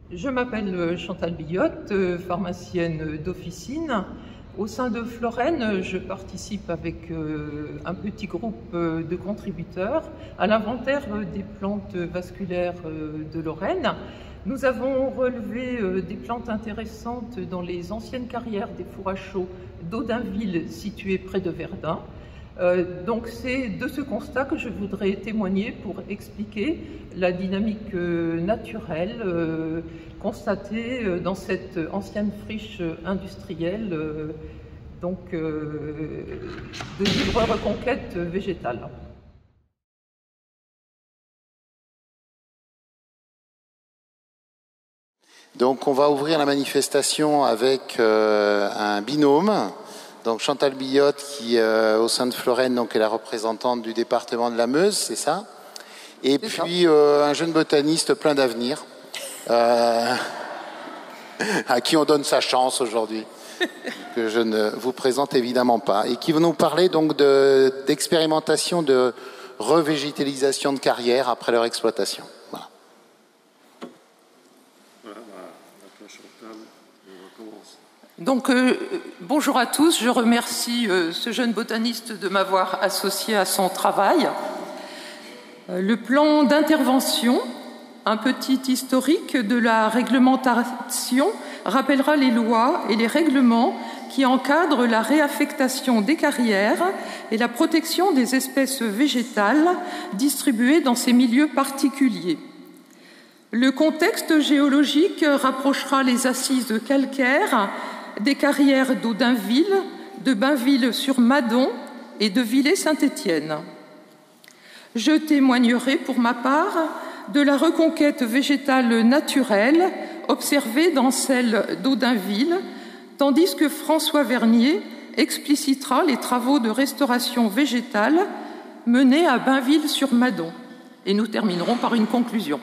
Je m'appelle Chantal Billotte, pharmacienne d'officine. Au sein de Floren, je participe avec un petit groupe de contributeurs à l'inventaire des plantes vasculaires de Lorraine. Nous avons relevé des plantes intéressantes dans les anciennes carrières des fours à chaud d'Audinville, situées près de Verdun. Donc c'est de ce constat que je voudrais témoigner pour expliquer la dynamique naturelle constatée dans cette ancienne friche industrielle de libre reconquête végétale. Donc on va ouvrir la manifestation avec un binôme. Donc Chantal Billotte qui au sein de Floren donc est la représentante du département de la Meuse, c'est ça? Et puis un jeune botaniste plein d'avenir à qui on donne sa chance aujourd'hui, que je ne vous présente évidemment pas, et qui va nous parler donc d'expérimentation de revégétalisation de carrières après leur exploitation. Voilà. Donc, bonjour à tous, je remercie ce jeune botaniste de m'avoir associé à son travail. Le plan d'intervention, un petit historique de la réglementation, rappellera les lois et les règlements qui encadrent la réaffectation des carrières et la protection des espèces végétales distribuées dans ces milieux particuliers. Le contexte géologique rapprochera les assises calcaires des carrières d'Audinville, de Bainville-sur-Madon et de Villers-Saint-Étienne. Je témoignerai pour ma part de la reconquête végétale naturelle observée dans celle d'Audinville, tandis que François Vernier explicitera les travaux de restauration végétale menés à Bainville-sur-Madon. Et nous terminerons par une conclusion.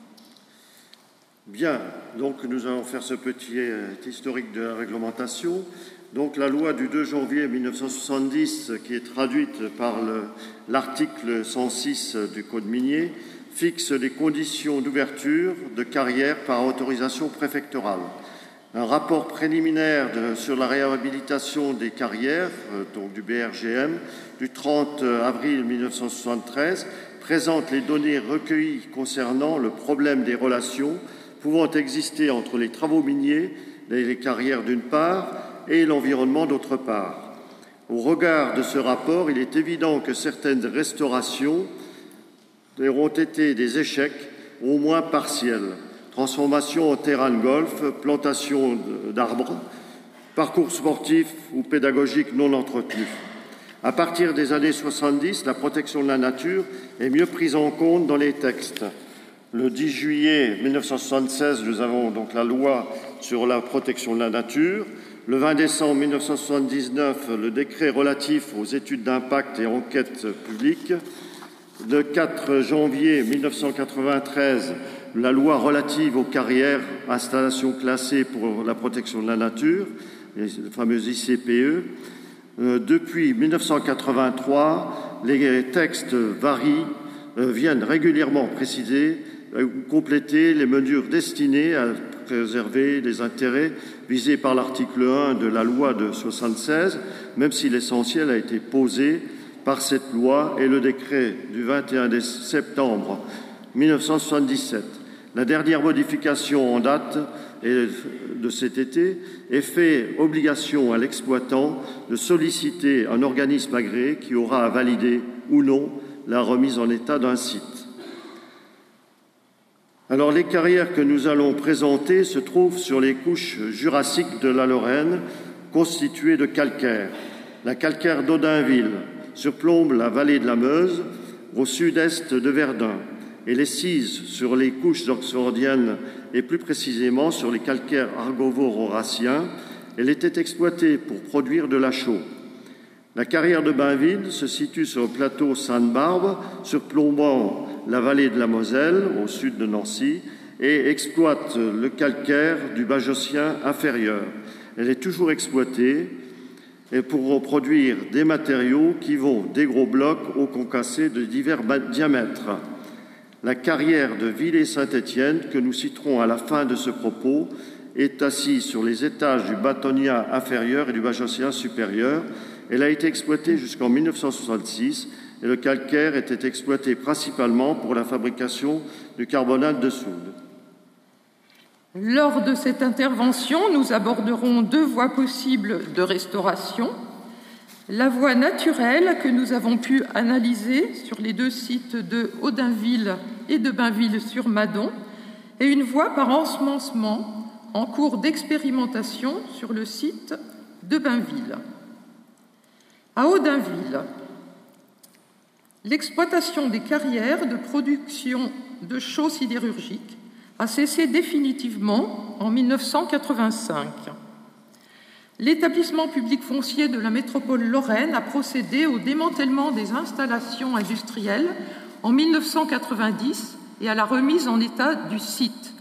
Bien, donc nous allons faire ce petit historique de la réglementation. Donc la loi du 2 janvier 1970, qui est traduite par l'article 106 du Code minier, fixe les conditions d'ouverture de carrière par autorisation préfectorale. Un rapport préliminaire sur la réhabilitation des carrières, donc du BRGM, du 30 avril 1973, présente les données recueillies concernant le problème des relations pouvant exister entre les travaux miniers, les carrières d'une part, et l'environnement d'autre part. Au regard de ce rapport, il est évident que certaines restaurations auront été des échecs, au moins partiels. Transformation en terrain de golf, plantation d'arbres, parcours sportifs ou pédagogiques non entretenus. À partir des années 70, la protection de la nature est mieux prise en compte dans les textes. Le 10 juillet 1976, nous avons donc la loi sur la protection de la nature. Le 20 décembre 1979, le décret relatif aux études d'impact et enquêtes publiques. Le 4 janvier 1993, la loi relative aux carrières, installations classées pour la protection de la nature, les fameuses ICPE. Depuis 1983, les textes varient, viennent régulièrement préciser ou compléter les mesures destinées à préserver les intérêts visés par l'article 1 de la loi de 1976, même si l'essentiel a été posé par cette loi et le décret du 21 septembre 1977. La dernière modification en date de cet été est fait obligation à l'exploitant de solliciter un organisme agréé qui aura à valider ou non la remise en état d'un site. Alors, les carrières que nous allons présenter se trouvent sur les couches jurassiques de la Lorraine, constituées de calcaire. La calcaire d'Audinville surplombe la vallée de la Meuse, au sud-est de Verdun, et les cise sur les couches oxfordiennes et plus précisément sur les calcaires argovo-auraciens. Elle était exploitée pour produire de la chaux. La carrière de Bainville se situe sur le plateau Sainte-Barbe, surplombant la vallée de la Moselle, au sud de Nancy, et exploite le calcaire du Bajocien inférieur. Elle est toujours exploitée et pour produire des matériaux qui vont des gros blocs aux concassés de divers diamètres. La carrière de Villers-Saint-Étienne, que nous citerons à la fin de ce propos, est assise sur les étages du bâtonniat inférieur et du bâtonniat supérieur. Elle a été exploitée jusqu'en 1966 et le calcaire était exploité principalement pour la fabrication du carbonate de soude. Lors de cette intervention, nous aborderons deux voies possibles de restauration. La voie naturelle que nous avons pu analyser sur les deux sites de Audinville et de Bainville-sur-Madon et une voie par ensemencement en cours d'expérimentation sur le site de Bainville. À Audinville, l'exploitation des carrières de production de chaux sidérurgiques a cessé définitivement en 1985. L'établissement public foncier de la métropole lorraine a procédé au démantèlement des installations industrielles en 1990 et à la remise en état du site.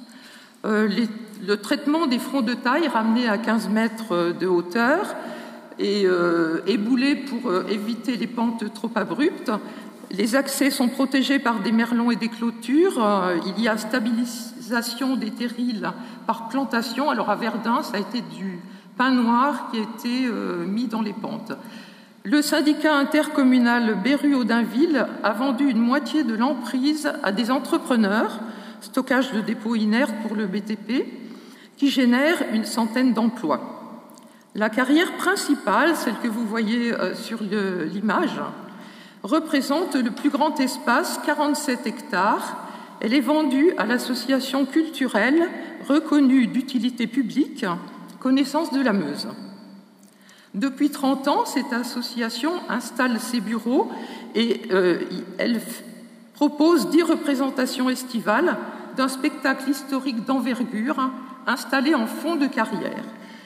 Le traitement des fronts de taille ramenés à 15 mètres de hauteur et éboulés pour éviter les pentes trop abruptes. Les accès sont protégés par des merlons et des clôtures. Il y a stabilisation des terrils par plantation. Alors à Verdun, ça a été du pin noir qui a été mis dans les pentes. Le syndicat intercommunal Berru-Audinville a vendu une moitié de l'emprise à des entrepreneurs, stockage de dépôts inertes pour le BTP, qui génère une centaine d'emplois. La carrière principale, celle que vous voyez sur l'image, représente le plus grand espace, 47 hectares. Elle est vendue à l'association culturelle reconnue d'utilité publique Connaissance de la Meuse. Depuis 30 ans, cette association installe ses bureaux et elle propose 10 représentations estivales d'un spectacle historique d'envergure installé en fond de carrière.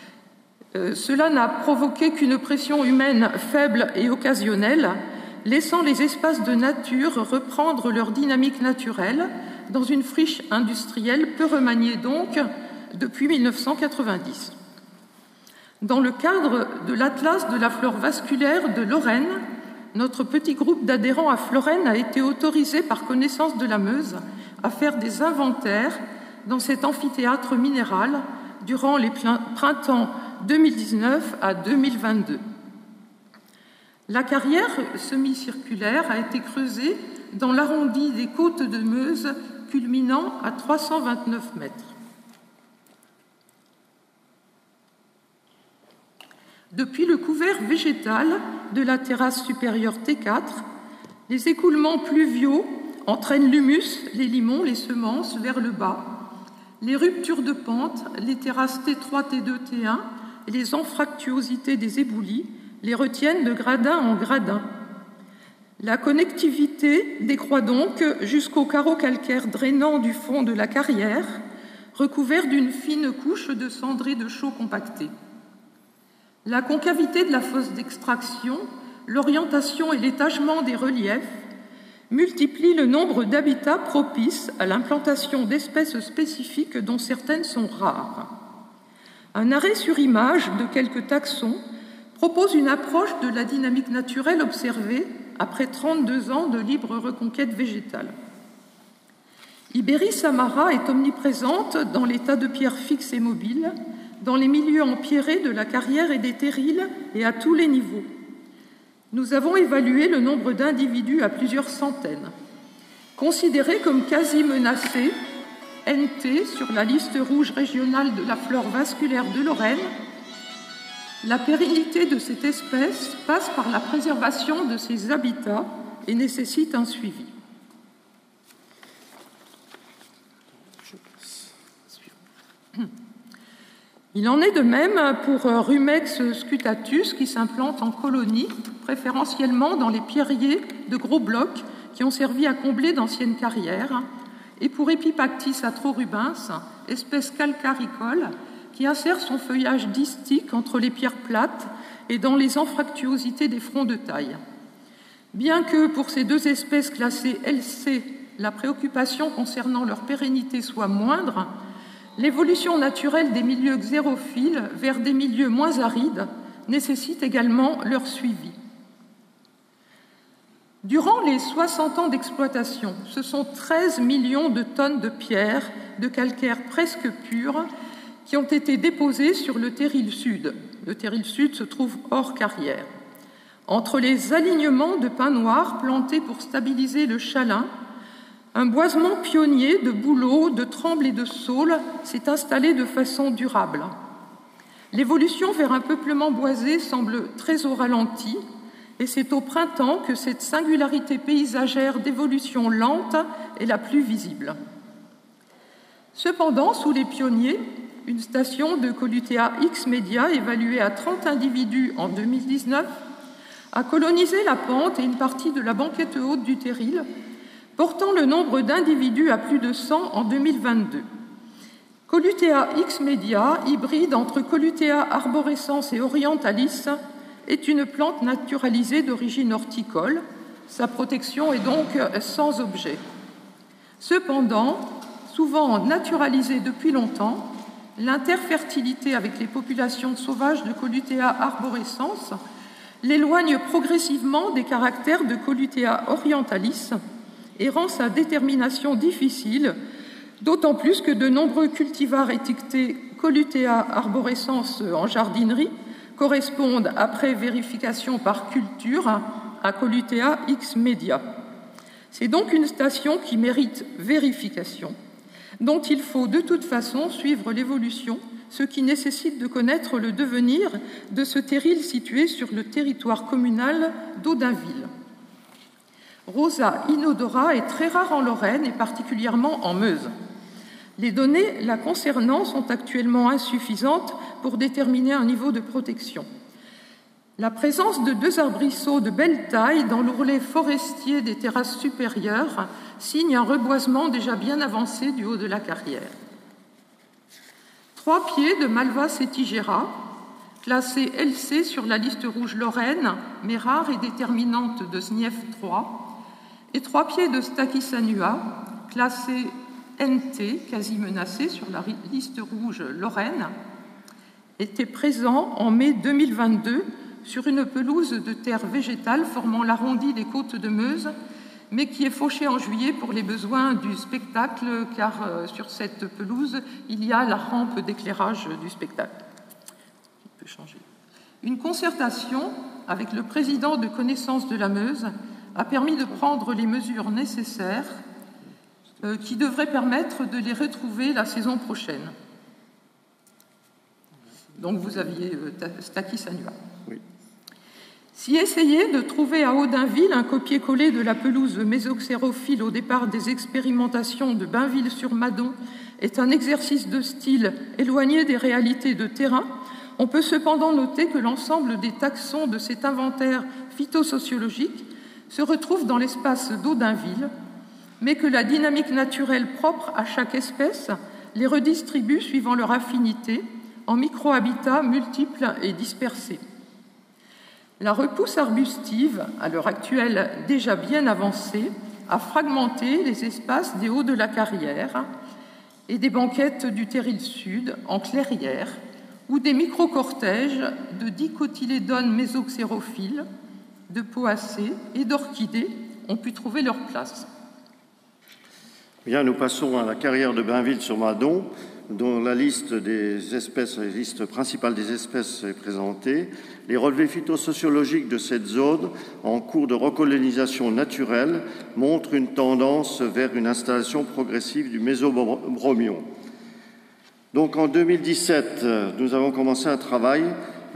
Cela n'a provoqué qu'une pression humaine faible et occasionnelle, laissant les espaces de nature reprendre leur dynamique naturelle dans une friche industrielle peu remaniée donc depuis 1990. Dans le cadre de l'Atlas de la flore vasculaire de Lorraine, notre petit groupe d'adhérents à Florène a été autorisé par Connaissance de la Meuse à faire des inventaires dans cet amphithéâtre minéral durant les printemps 2019 à 2022. La carrière semi-circulaire a été creusée dans l'arrondi des côtes de Meuse, culminant à 329 mètres. Depuis le couvert végétal de la terrasse supérieure T4, les écoulements pluviaux entraînent l'humus, les limons, les semences vers le bas. Les ruptures de pente, les terrasses T3, T2, T1 et les anfractuosités des éboulis les retiennent de gradin en gradin. La connectivité décroît donc jusqu'au carreau calcaire drainant du fond de la carrière, recouvert d'une fine couche de cendrées de chaux compactées. La concavité de la fosse d'extraction, l'orientation et l'étagement des reliefs multiplient le nombre d'habitats propices à l'implantation d'espèces spécifiques dont certaines sont rares. Un arrêt sur image de quelques taxons propose une approche de la dynamique naturelle observée après 32 ans de libre reconquête végétale. Ibéris samara est omniprésente dans l'état de pierre fixe et mobile, dans les milieux empierrés de la carrière et des terrils et à tous les niveaux. Nous avons évalué le nombre d'individus à plusieurs centaines. Considérés comme quasi menacés, NT sur la liste rouge régionale de la flore vasculaire de Lorraine, la pérennité de cette espèce passe par la préservation de ses habitats et nécessite un suivi. Il en est de même pour Rumex scutatus qui s'implante en colonie, préférentiellement dans les pierriers de gros blocs qui ont servi à combler d'anciennes carrières, et pour Epipactis atrorubens, espèce calcaricole qui insère son feuillage distique entre les pierres plates et dans les anfractuosités des fronts de taille. Bien que pour ces deux espèces classées LC, la préoccupation concernant leur pérennité soit moindre, l'évolution naturelle des milieux xérophiles vers des milieux moins arides nécessite également leur suivi. Durant les 60 ans d'exploitation, ce sont 13 millions de tonnes de pierres, de calcaire presque pur, qui ont été déposées sur le terril sud. Le terril sud se trouve hors carrière. Entre les alignements de pins noirs plantés pour stabiliser le chalin, un boisement pionnier de bouleaux, de trembles et de saules s'est installé de façon durable. L'évolution vers un peuplement boisé semble très au ralenti, et c'est au printemps que cette singularité paysagère d'évolution lente est la plus visible. Cependant, sous les pionniers, une station de Colutea X-Media, évaluée à 30 individus en 2019, a colonisé la pente et une partie de la banquette haute du terril, portant le nombre d'individus à plus de 100 en 2022. Colutea X-Media, hybride entre Colutea arborescens et orientalis, est une plante naturalisée d'origine horticole. Sa protection est donc sans objet. Cependant, souvent naturalisée depuis longtemps, l'interfertilité avec les populations sauvages de Colutea arborescens l'éloigne progressivement des caractères de Colutea orientalis et rend sa détermination difficile, d'autant plus que de nombreux cultivars étiquetés Colutea arborescens en jardinerie correspondent, après vérification par culture, à Colutea X-Media. C'est donc une station qui mérite vérification, dont il faut de toute façon suivre l'évolution, ce qui nécessite de connaître le devenir de ce terril situé sur le territoire communal d'Audinville. Rosa inodora est très rare en Lorraine et particulièrement en Meuse. Les données la concernant sont actuellement insuffisantes pour déterminer un niveau de protection. La présence de 2 arbrisseaux de belle taille dans l'ourlet forestier des terrasses supérieures signe un reboisement déjà bien avancé du haut de la carrière. 3 pieds de Malva setigera, classés LC sur la liste rouge Lorraine, mais rare et déterminante de SNIEF 3, et 3 pieds de Stachys annua, classés NT, quasi menacé sur la liste rouge Lorraine, étaient présents en mai 2022 sur une pelouse de terre végétale formant l'arrondi des côtes de Meuse, mais qui est fauchée en juillet pour les besoins du spectacle, car sur cette pelouse, il y a la rampe d'éclairage du spectacle. Je peux changer. Une concertation avec le président de Connaissance de la Meuse a permis de prendre les mesures nécessaires qui devraient permettre de les retrouver la saison prochaine. Donc vous aviez Stachys annua. Oui. Si essayer de trouver à Audinville un copier-coller de la pelouse mésoxérophile au départ des expérimentations de Bainville-sur-Madon est un exercice de style éloigné des réalités de terrain, on peut cependant noter que l'ensemble des taxons de cet inventaire phytosociologique se retrouve dans l'espace d'Audinville, mais que la dynamique naturelle propre à chaque espèce les redistribue suivant leur affinité en micro-habitats multiples et dispersés. La repousse arbustive, à l'heure actuelle déjà bien avancée, a fragmenté les espaces des hauts de la carrière et des banquettes du terril sud en clairière, où des microcortèges de dicotylédones mésoxérophiles, de poacées et d'orchidées ont pu trouver leur place. Bien, nous passons à la carrière de Bainville-sur-Madon, dont la liste des espèces, la liste principale des espèces est présentée. Les relevés phytosociologiques de cette zone, en cours de recolonisation naturelle, montrent une tendance vers une installation progressive du mésobromion. Donc en 2017, nous avons commencé un travail.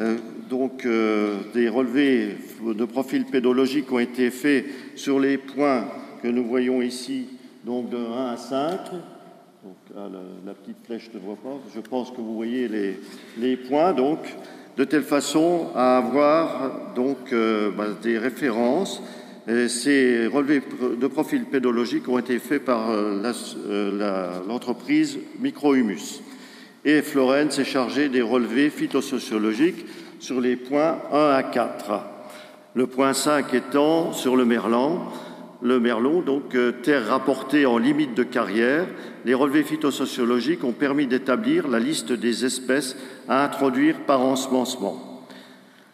Des relevés de profil pédologique ont été faits sur les points que nous voyons ici, donc de 1 à 5. Donc, la petite flèche ne voit pas. Je pense que vous voyez les points, donc, de telle façon à avoir donc, des références. Et ces relevés de profil pédologique ont été faits par l'entreprise Microhumus. Et Florence s'est chargée des relevés phytosociologiques sur les points 1 à 4. Le point 5 étant sur le merlon, donc terre rapportée en limite de carrière. Les relevés phytosociologiques ont permis d'établir la liste des espèces à introduire par ensemencement.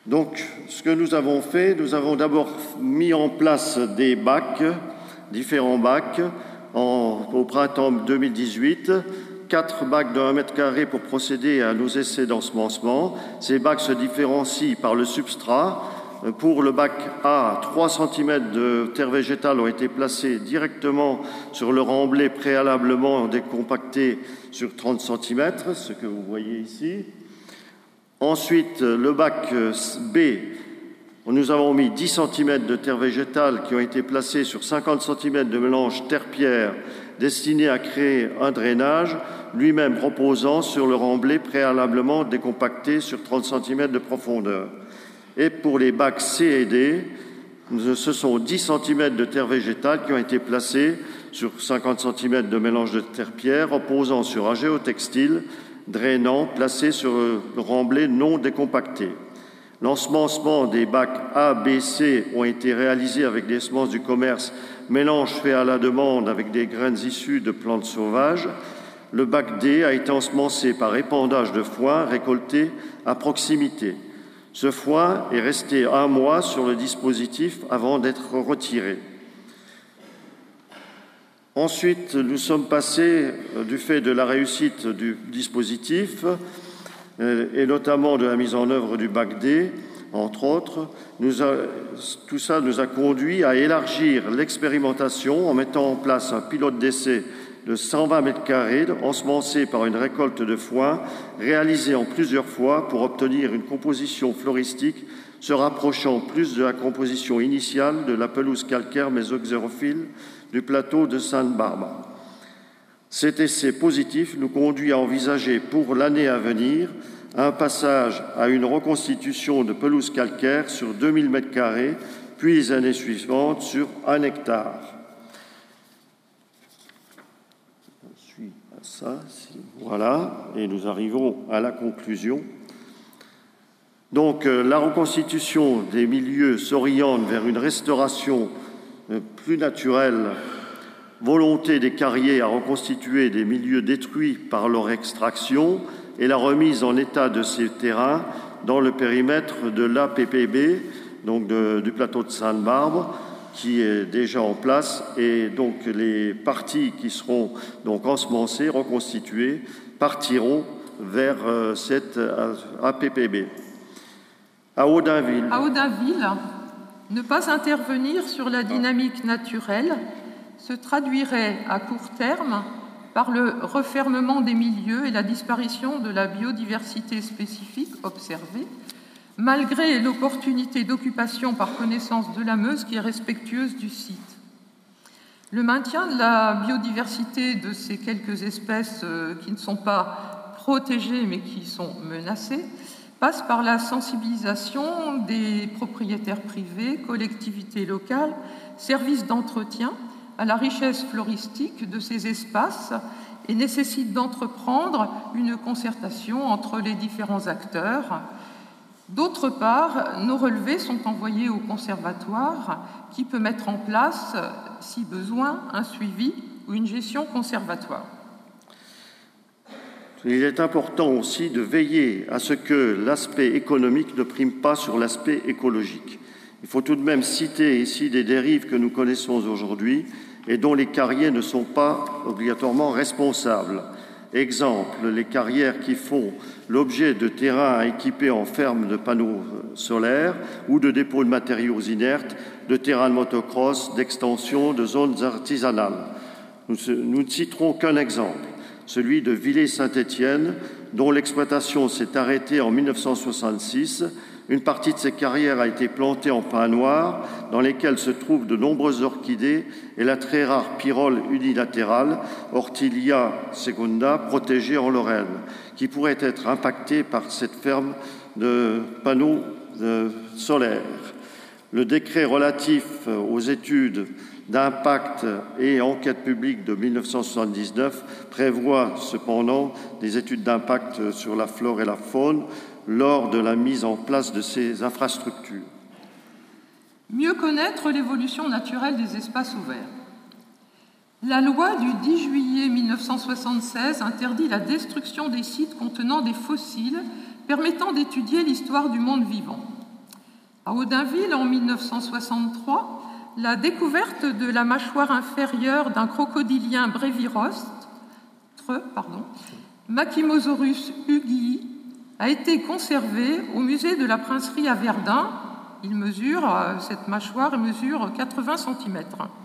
Donc, ce que nous avons fait, nous avons d'abord mis en place des bacs, différents bacs, au printemps 2018, 4 bacs de 1 mètre carré pour procéder à nos essais d'ensemencement. Ces bacs se différencient par le substrat. Pour le bac A, 3 cm de terre végétale ont été placés directement sur le remblai préalablement décompacté sur 30 cm, ce que vous voyez ici. Ensuite, le bac B, nous avons mis 10 cm de terre végétale qui ont été placés sur 50 cm de mélange terre-pierre destiné à créer un drainage, lui-même reposant sur le remblai préalablement décompacté sur 30 cm de profondeur. Et pour les bacs C et D, ce sont 10 cm de terre végétale qui ont été placés sur 50 cm de mélange de terre-pierre reposant sur un géotextile drainant placé sur le remblai non décompacté. L'ensemencement des bacs A, B, C ont été réalisés avec des semences du commerce, mélange fait à la demande avec des graines issues de plantes sauvages. Le bac D a été ensemencé par épandage de foin récolté à proximité. Ce foin est resté 1 mois sur le dispositif avant d'être retiré. Ensuite, nous sommes passés, du fait de la réussite du dispositif, et notamment de la mise en œuvre du bac D, entre autres, tout ça nous a conduit à élargir l'expérimentation en mettant en place un pilote d'essai de 120 mètres carrés, ensemencé par une récolte de foin, réalisée en plusieurs fois pour obtenir une composition floristique se rapprochant plus de la composition initiale de la pelouse calcaire mésoxérophile du plateau de Sainte-Barbe. Cet essai positif nous conduit à envisager pour l'année à venir un passage à une reconstitution de pelouse calcaire sur 2000 m², puis les années suivantes sur 1 hectare. Je suis à ça, voilà, et nous arrivons à la conclusion. Donc, la reconstitution des milieux s'oriente vers une restauration plus naturelle, volonté des carriers à reconstituer des milieux détruits par leur extraction et la remise en état de ces terrains dans le périmètre de l'APPB, donc du plateau de Sainte-Barbe, qui est déjà en place, et donc les parties qui seront donc ensemencées, reconstituées, partiront vers cette APPB. À Audinville. À Audinville, ne pas intervenir sur la dynamique naturelle se traduirait à court terme par le refermement des milieux et la disparition de la biodiversité spécifique observée, malgré l'opportunité d'occupation par connaissance de la Meuse qui est respectueuse du site. Le maintien de la biodiversité de ces quelques espèces qui ne sont pas protégées mais qui sont menacées passe par la sensibilisation des propriétaires privés, collectivités locales, services d'entretien à la richesse floristique de ces espaces et nécessite d'entreprendre une concertation entre les différents acteurs. D'autre part, nos relevés sont envoyés au conservatoire qui peut mettre en place, si besoin, un suivi ou une gestion conservatoire. Il est important aussi de veiller à ce que l'aspect économique ne prime pas sur l'aspect écologique. Il faut tout de même citer ici des dérives que nous connaissons aujourd'hui et dont les carriers ne sont pas obligatoirement responsables. Exemple, les carrières qui font l'objet de terrains équipés en fermes de panneaux solaires ou de dépôts de matériaux inertes, de terrains de motocross, d'extension, de zones artisanales. Nous ne citerons qu'un exemple, celui de Villers-Saint-Étienne, dont l'exploitation s'est arrêtée en 1966. Une partie de ces carrières a été plantée en pins noirs, dans lesquels se trouvent de nombreuses orchidées et la très rare pyrrole unilatérale, Ortilia secunda, protégée en Lorraine, qui pourrait être impactée par cette ferme de panneaux solaires. Le décret relatif aux études d'impact et enquête publique de 1979 prévoit cependant des études d'impact sur la flore et la faune lors de la mise en place de ces infrastructures. Mieux connaître l'évolution naturelle des espaces ouverts. La loi du 10 juillet 1976 interdit la destruction des sites contenant des fossiles permettant d'étudier l'histoire du monde vivant. À Audinville, en 1963, la découverte de la mâchoire inférieure d'un crocodilien brévirostre, Machimosaurus hugii, a été conservée au musée de la Princerie à Verdun. Cette mâchoire mesure 80 cm.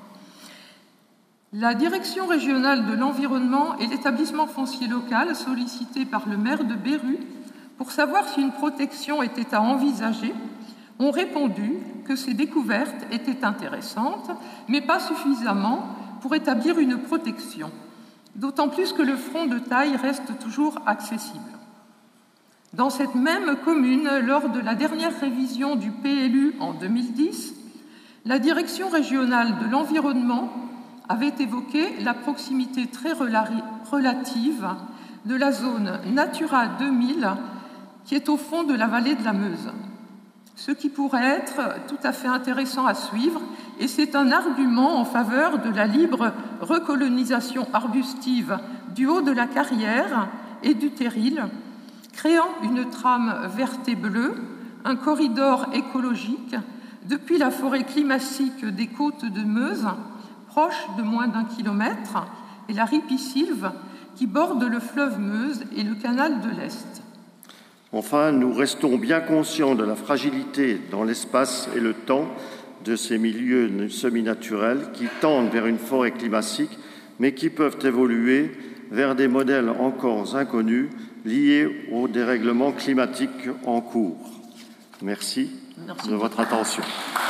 La direction régionale de l'environnement et l'établissement foncier local, sollicité par le maire de Beru pour savoir si une protection était à envisager, ont répondu que ces découvertes étaient intéressantes, mais pas suffisamment pour établir une protection, d'autant plus que le front de taille reste toujours accessible. Dans cette même commune, lors de la dernière révision du PLU en 2010, la direction régionale de l'environnement avait évoqué la proximité très relative de la zone Natura 2000 qui est au fond de la vallée de la Meuse, ce qui pourrait être tout à fait intéressant à suivre, et c'est un argument en faveur de la libre recolonisation arbustive du haut de la carrière et du terril, créant une trame verte et bleue, un corridor écologique depuis la forêt climatique des côtes de Meuse, proche de moins d'1 kilomètre, et la ripisylve qui borde le fleuve Meuse et le canal de l'Est. Enfin, nous restons bien conscients de la fragilité dans l'espace et le temps de ces milieux semi-naturels qui tendent vers une forêt climatique, mais qui peuvent évoluer vers des modèles encore inconnus liés au dérèglement climatique en cours. Merci de votre attention.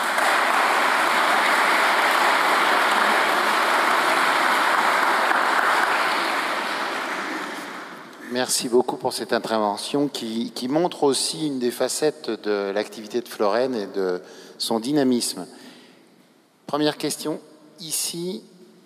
Merci beaucoup pour cette intervention qui montre aussi une des facettes de l'activité de Florène et de son dynamisme. Première question, ici.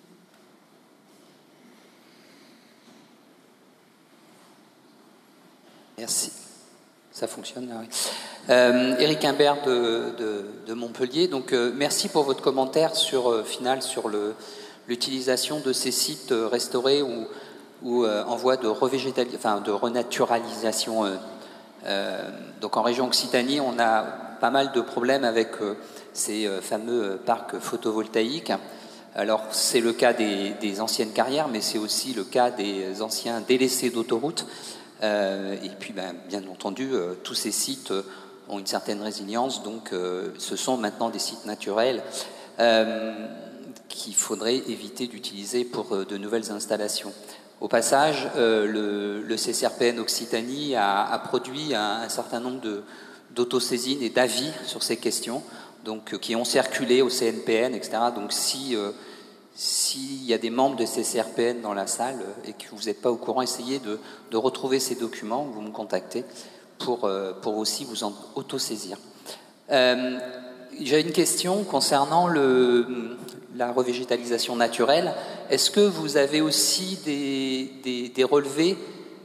Merci. Ça fonctionne là, oui. Éric Imbert de Montpellier. Donc, merci pour votre commentaire sur l'utilisation de ces sites restaurés ou en voie de renaturalisation. Donc en région Occitanie, on a pas mal de problèmes avec ces fameux parcs photovoltaïques. Alors c'est le cas des anciennes carrières, mais c'est aussi le cas des anciens délaissés d'autoroutes. Et puis bien entendu, tous ces sites ont une certaine résilience, donc ce sont maintenant des sites naturels qu'il faudrait éviter d'utiliser pour de nouvelles installations. Au passage, le CCRPN Occitanie a produit un certain nombre d'autosaisines et d'avis sur ces questions, donc, qui ont circulé au CNPN, etc. Donc s'il y a des membres de CCRPN dans la salle et que vous n'êtes pas au courant, essayez de retrouver ces documents, vous me contactez pour aussi vous en autosaisir. J'ai une question concernant la revégétalisation naturelle. Est-ce que vous avez aussi des relevés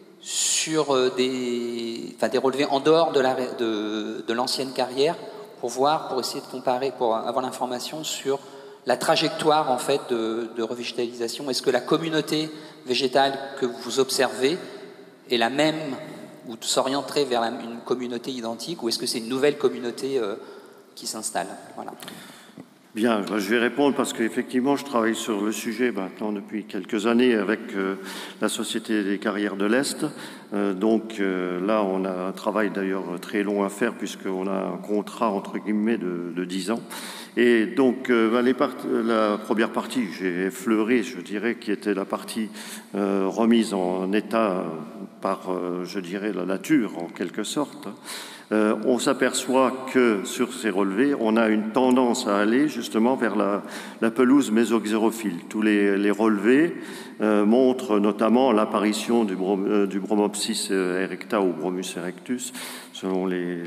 sur des relevés en dehors de l'ancienne carrière pour essayer de comparer, pour avoir l'information sur la trajectoire en fait de revégétalisation? Est-ce que la communauté végétale que vous observez est la même ou s'orienterait vers une communauté identique, ou est-ce que c'est une nouvelle communauté qui s'installe? Voilà. Bien, je vais répondre parce qu'effectivement, je travaille sur le sujet maintenant depuis quelques années avec la Société des carrières de l'Est. Donc là, on a un travail d'ailleurs très long à faire puisqu'on a un contrat entre guillemets de 10 ans. Et donc la première partie, j'ai effleuré, je dirais, qui était la partie remise en état par, je dirais, la nature en quelque sorte. On s'aperçoit que sur ces relevés, on a une tendance à aller justement vers la pelouse mésoxérophile. Tous les relevés montrent notamment l'apparition du Bromopsis erecta ou Bromus erectus, selon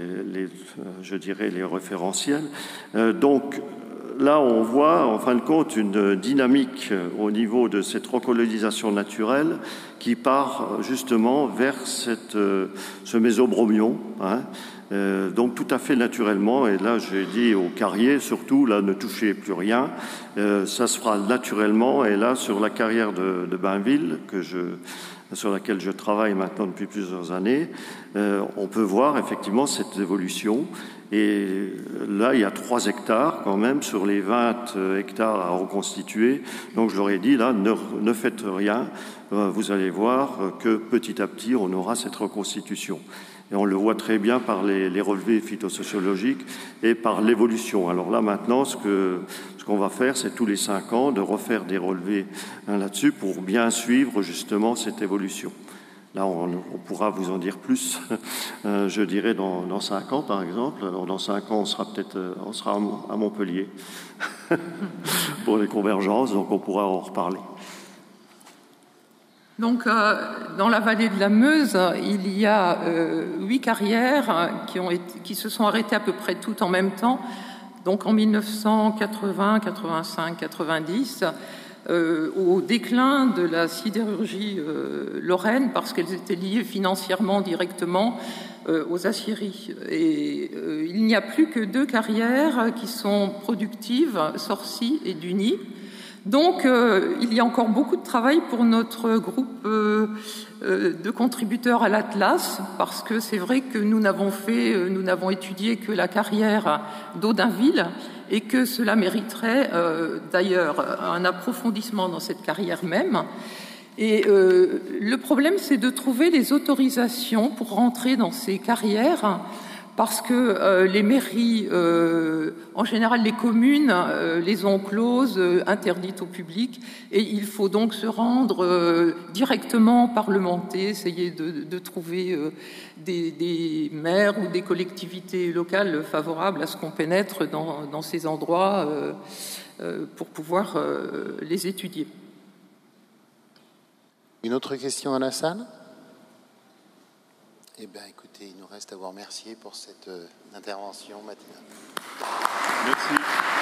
je dirais, les référentiels. Donc là, on voit en fin de compte une dynamique au niveau de cette recolonisation naturelle qui part justement vers ce mésobromion, donc tout à fait naturellement. Et là, j'ai dit aux carriers, surtout, là, ne touchez plus rien. Ça se fera naturellement. Et là, sur la carrière de Bainville, que je sur laquelle je travaille maintenant depuis plusieurs années, on peut voir effectivement cette évolution. Et là, il y a 3 hectares quand même sur les 20 hectares à reconstituer. Donc je leur ai dit, là, ne faites rien. Vous allez voir que petit à petit, on aura cette reconstitution. Et on le voit très bien par les relevés phytosociologiques et par l'évolution. Alors là, maintenant, ce qu'on va faire, c'est tous les 5 ans de refaire des relevés là-dessus pour bien suivre justement cette évolution. Là, on pourra vous en dire plus, je dirais, dans 5 ans, par exemple. Alors, dans 5 ans, on sera à Montpellier pour les convergences, donc on pourra en reparler. Donc, dans la vallée de la Meuse, il y a 8 carrières qui se sont arrêtées à peu près toutes en même temps. Donc, en 1980, 85, 90, au déclin de la sidérurgie lorraine, parce qu'elles étaient liées financièrement directement aux aciéries. Et il n'y a plus que 2 carrières qui sont productives, Sorcy et Duny. Donc, il y a encore beaucoup de travail pour notre groupe de contributeurs à l'Atlas, parce que c'est vrai que nous n'avons étudié que la carrière d'Audinville, et que cela mériterait d'ailleurs un approfondissement dans cette carrière même. Et le problème, c'est de trouver les autorisations pour rentrer dans ces carrières, parce que les mairies, en général les communes, les ont closes, interdites au public, et il faut donc se rendre directement parlementer, essayer de trouver des maires ou des collectivités locales favorables à ce qu'on pénètre dans ces endroits pour pouvoir les étudier. Une autre question dans la salle ? Eh bien, écoutez, il nous reste à vous remercier pour cette intervention matinale. Merci.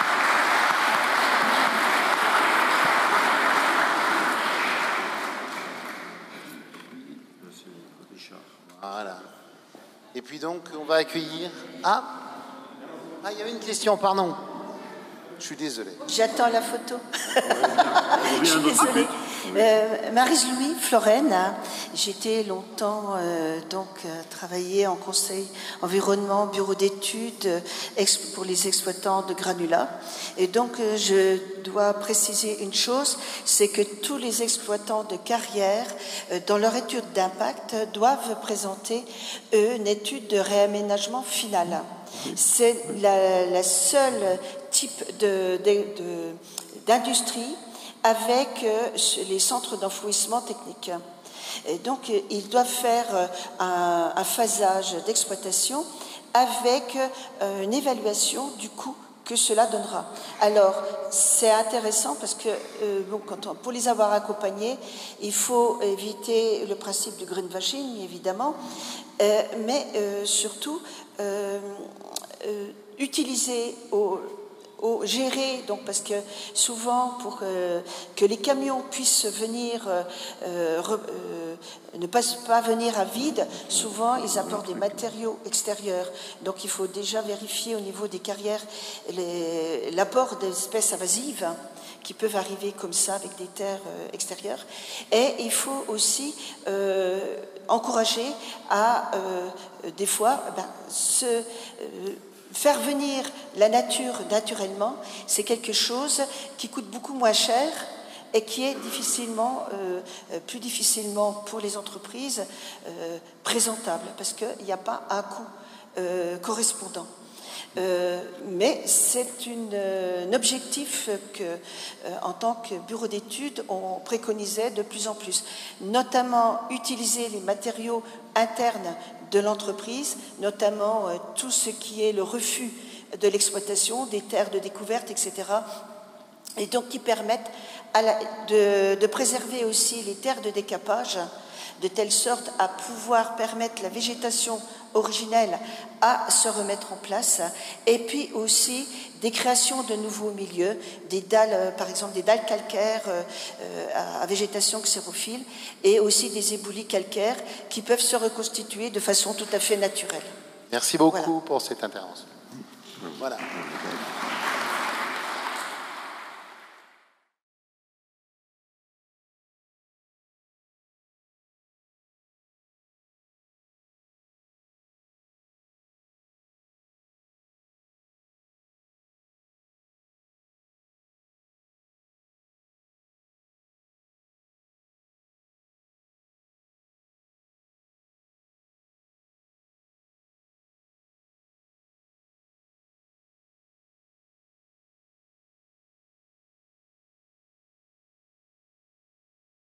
Voilà. Et puis donc, on va accueillir... Ah, il y avait une question, pardon. Je suis désolé. J'attends la photo. Je suis désolée. Marie-Louis Florenne, j'étais longtemps travaillé en conseil environnement, bureau d'études pour les exploitants de granulats. Et donc je dois préciser une chose, c'est que tous les exploitants de carrière, dans leur étude d'impact, doivent présenter une étude de réaménagement final. C'est la seule type d'industrie avec les centres d'enfouissement technique. Et donc, ils doivent faire un phasage d'exploitation avec une évaluation du coût que cela donnera. Alors, c'est intéressant parce que pour les avoir accompagnés, il faut éviter le principe du greenwashing, évidemment, mais surtout utiliser gérer, donc parce que souvent pour que les camions puissent venir ne pas venir à vide, souvent ils apportent des matériaux extérieurs, donc il faut déjà vérifier au niveau des carrières l'apport d'espèces invasives qui peuvent arriver comme ça avec des terres extérieures, et il faut aussi encourager à des fois faire venir la nature naturellement, c'est quelque chose qui coûte beaucoup moins cher et qui est plus difficilement pour les entreprises présentable, parce qu'il n'y a pas un coût correspondant. Mais c'est un objectif que, en tant que bureau d'études, on préconisait de plus en plus, notamment utiliser les matériaux internes de l'entreprise, notamment tout ce qui est le refus de l'exploitation, des terres de découverte, etc., et donc qui permettent de préserver aussi les terres de décapage, de telle sorte à pouvoir permettre la végétation originelle à se remettre en place, et puis aussi des créations de nouveaux milieux, des dalles, par exemple des dalles calcaires à végétation xérophile, et aussi des éboulis calcaires qui peuvent se reconstituer de façon tout à fait naturelle. Merci beaucoup pour cette intervention. Voilà.